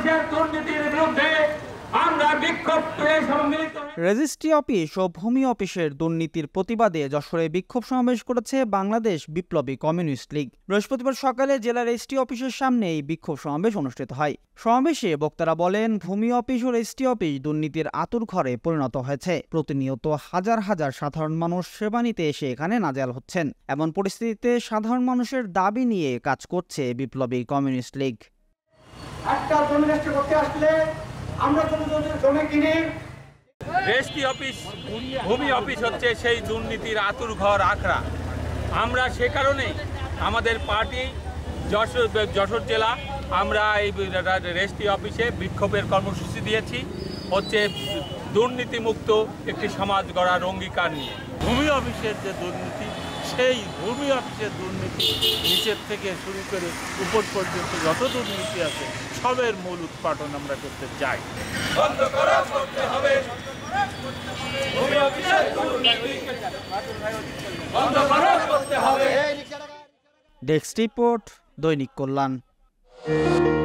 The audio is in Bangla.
অফিসের দুর্নীতির বিরুদ্ধে আমরা বিক্ষোভ সম্মিলিত। রেজিস্ট্রি অফিস ও ভূমি অফিসের দুর্নীতির প্রতিবাদে যশোরে বিক্ষোভ সমাবেশ করেছে বাংলাদেশ বিপ্লবী কমিউনিস্ট লীগ। বৃহস্পতিবার সকালে জেলা রেজিস্ট্রি অফিসের সামনে এই বিক্ষোভ সমাবেশ অনুষ্ঠিত হয়। সমাবেশে বক্তারা বলেন, ভূমি অফিস ও রেজিস্ট্রি অফিস দুর্নীতির আঁতুড়ঘরে পরিণত হয়েছে। প্রতিনিয়ত হাজার হাজার সাধারণ মানুষ সেবা নিতে এসে এখানে নাজেহাল হচ্ছেন। এমন পরিস্থিতিতে সাধারণ মানুষের দাবি নিয়ে কাজ করছে বিপ্লবী কমিউনিস্ট লীগ। একটা জমি রেজিস্ট্রি করতে আসলে আমরা জমি কিনে, রেজিস্ট্রি অফিস ভূমি অফিস হচ্ছে সেই দুর্নীতির আঁতুড়ঘর আখড়া। আমরা সে কারণে আমাদের পার্টি যশোর জেলা আমরা এই রেজিস্ট্রি অফিসে বিক্ষোভের কর্মসূচি দিয়েছি, হচ্ছে দুর্নীতিমুক্ত একটি সমাজ গড়ার অঙ্গীকার নিয়ে। ভূমি অফিসের যে দুর্নীতি, সেই ভূমি অফিসের দুর্নীতি নিচের থেকে শুরু করে উপর পর্যন্ত যত দুর্নীতি আছে সবের মূল উৎপাদন আমরা করতে চাই। ডেস্ক রিপোর্ট, দৈনিক কল্যাণ।